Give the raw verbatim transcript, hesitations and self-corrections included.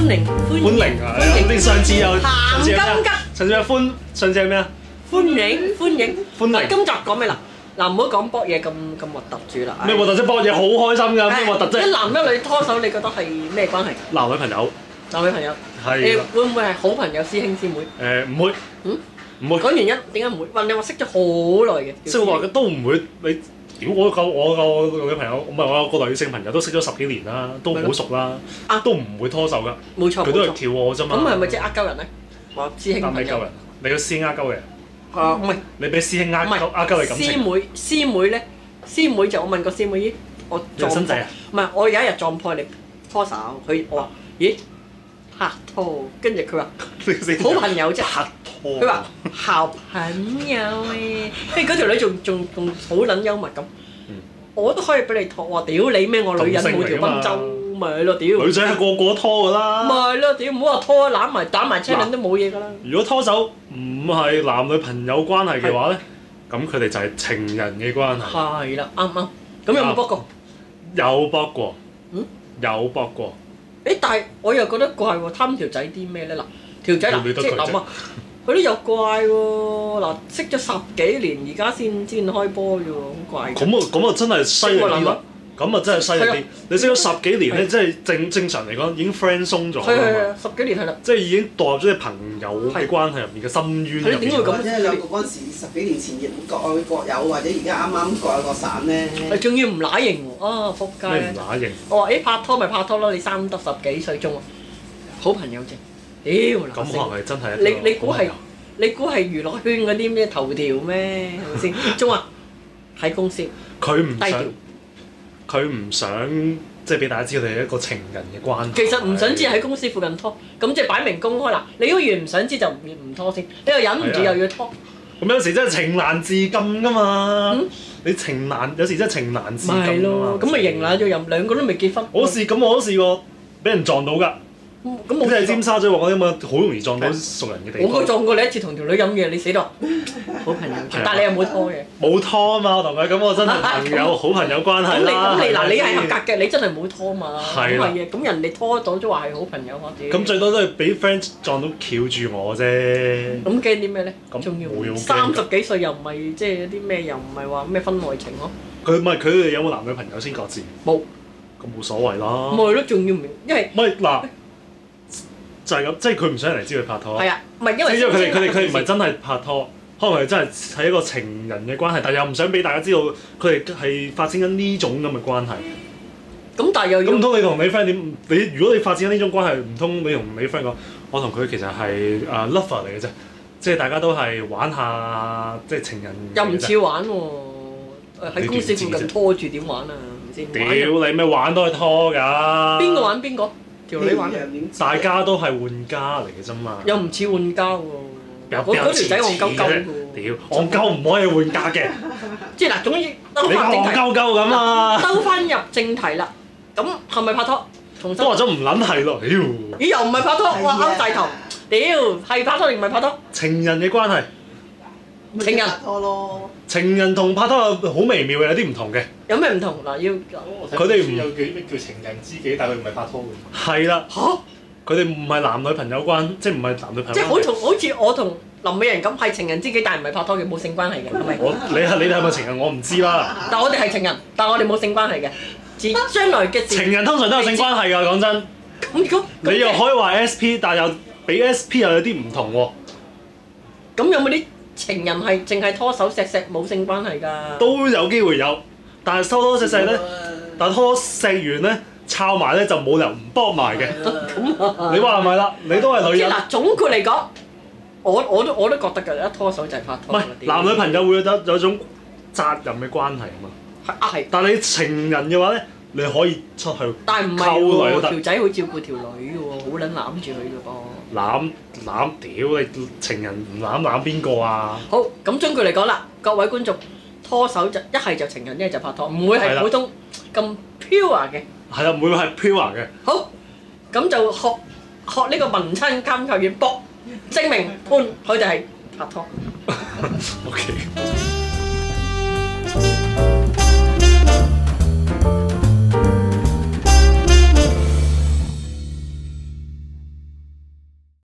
歡迎歡迎啊！你上次有上次有咩？ 鹹金桔上次有歡上次係咩啊？ 歡迎歡迎歡迎嗱，今集講咩啦？嗱，唔好講搏嘢咁咁核突住啦。 咩核突啫？搏嘢好開心㗎，咩核突啫？ 一男一女拖手，你覺得係咩關係？ 男女朋友男女朋友係誒啦， 會唔會係好朋友師兄師妹？ 誒唔會， 嗯， 唔會。 講原因點解唔會？話你話識咗好耐嘅， 識好耐嘅都唔會，你屌我個我個女朋友，唔係我有個女性朋友都識咗十幾年啦，都好熟啦啊， 都唔會拖手㗎， 冇錯佢都係冇錯。 跳我啫嘛。 咁係咪即係呃鳩人咧？話師兄朋友啱你鳩人，你個師兄呃鳩嘅， 啊，唔係你俾師兄呃唔係鳩呃鳩你感師情。 妹師妹咧，師妹就我問個師妹咦，我撞破你新仔啊？ 唔係我有一日撞破你拖手，佢我話咦拍拖，跟住佢話好朋友啫。 拍拖。 佢話好朋友誒，跟住嗰條女仲仲仲好撚幽默咁， 嗯我都可以俾你拖。我話屌你咩？我女人冇條賓州咪係咯，屌！ 女仔係個個都拖㗎啦。 咪係咯，屌唔好話拖攬埋打埋車輪都冇嘢㗎啦。 如果拖手唔係男女朋友關係嘅話咧，咁佢哋就係情人嘅關係。 係啦，啱啱。咁有冇搏過？ 有搏過。 嗯。 有搏過。 誒，但係我又覺得怪喎，貪條仔啲咩咧？嗱，條仔嗱， 你得佢啫即係諗啊，佢都有怪喎。嗱，識咗十幾年，而家先先開波啫喎，好怪。 咁啊咁啊真係犀利啲啦！咁啊真係犀利啲係啊。 你識咗十幾年咧，即係正正常嚟講已經 friend 鬆咗係係啦嘛， 係，十幾年係啦。 即係已經墮入咗你朋友嘅關係入面嘅深淵入係點會咁面。 或者兩個嗰陣時十幾年前亦各愛各有，或者而家啱啱各有各散咧。 係仲要唔乸型喎，啊仆街咩唔啊！ 乸型？ 我話誒拍拖咪拍拖咯，你三得十幾歲中啊，好朋友啫。屌嗱咁可能係真係一個你你估係好朋友你估係娛樂圈嗰啲咩頭條咩？係咪先？中啊喺公司低佢唔想調， 佢唔想即係俾大家知道你係一個情人嘅關係。 其實唔想知喺公司附近拖，咁即係擺明公開啦。你都越唔想知就唔唔拖先，你又忍唔住係啊又要拖， 咁有時真係情難自禁㗎嘛。 嗯你情難有時真係情難自禁咪係㗎嘛。 咯？咁咪認懶咗任兩個都未結婚。 我試咁我都試過俾人撞到㗎。 咁冇即係試過尖沙咀我啲咁啊，好容易撞到熟人嘅地方。 我都撞過你一次同條女飲嘢，你死咯！好朋友，但係你又冇拖嘅。 冇拖啊嘛，我同佢咁我真係朋友好朋友關咁你係啦。 咁你嗱，你係係咪先合格嘅，你真係冇拖嘛？ 係啦咁嘅，咁人哋拖到都話係好朋友我哋。 咁最多都係俾 friend 撞到翹住我啫。 咁驚啲咩咧？ 咁仲要冇嘢好驚㗎三十幾歲又唔係即係啲咩，又唔係話咩婚外情咯？ 佢唔係佢哋有冇男女朋友先各自？ 冇， 咁冇所謂啦。 咪係咯，仲要唔因為唔係嗱，就係咁，即係佢唔想人哋知佢拍拖。 係啊，唔係因為即係因為佢哋佢哋佢哋唔係係真係拍拖，可能係真係係一個情人嘅關係，但係又唔想俾大家知道佢哋係發展緊呢種咁嘅關係。 咁，但係又咁唔要通你同你 friend 點？你如果你發展緊呢種關係，唔通你同你 friend 講，我同佢其實係誒 lover 嚟嘅啫，即係大家都係玩下即係情人嚟又嘅啫。 唔似玩喎，誒喺公司附近拖住點玩啊？係咪先？ 屌玩人你咩玩都係拖㗎。 邊個玩邊個？條女玩， 大家都係玩家嚟嘅啫嘛。 又唔似換家喎。 有嗰嗰條仔戇鳩鳩嘅喎。 屌，戇鳩唔可以換家嘅。 即係嗱，總之兜你翻正題， 戇鳩鳩咁啊！ 兜翻入正題啦。咁係咪拍拖？重新都話咗唔撚係咯，屌！ 咦又唔係拍拖， 係哇啊勾大頭，屌係拍拖定唔係拍拖？ 情人嘅關係， 情人拍拖咯。 情人同拍拖有好微妙嘅，有啲唔同嘅。 有咩唔同嗱？要佢哋唔有叫咩叫情人知己，但係佢唔係拍拖嘅。 係啦， 嚇， 佢哋唔係男女朋友關，即係唔係男女朋友關係。 即係好同好似我同林美人咁係情人知己，但係唔係拍拖嘅，冇性關係嘅，係咪？ 我你係你哋係咪情人？我唔知啦。 但我哋係情人，但我哋冇性關係嘅。自將來嘅事情人通常都有性關係㗎，講真。 咁如果你又可以話 S P，但係又比 S P 又有啲唔同喎。 咁有冇啲情人係淨係拖手錫錫冇性關係㗎？ 都有機會有，但係收拖錫錫咧，但係拖錫完咧，抄埋咧就冇理由唔搏埋嘅。 咁啊你話係咪啦？你都係女人， 即係嗱，總括嚟講，我我都我都覺得㗎，一拖手就係拍唔係拖㗎啦。 男女朋友會有有種責任嘅關係啊嘛。 係啊係， 但係你情人嘅話咧，你可以出去但係唔係溝女喎， 都得條仔好照顧條女嘅喎，好撚攬住佢嘅噃。 攬攬，屌你情人唔攬攬邊個啊？ 好，咁總括嚟講啦，各位觀眾，拖手就一係就情人，一係就拍拖，唔會係啦係普通咁 pure 嘅。 係啦，唔會係 pure 嘅。 好，咁就學學呢個文親監察院博證明判佢哋係拍拖。 OK。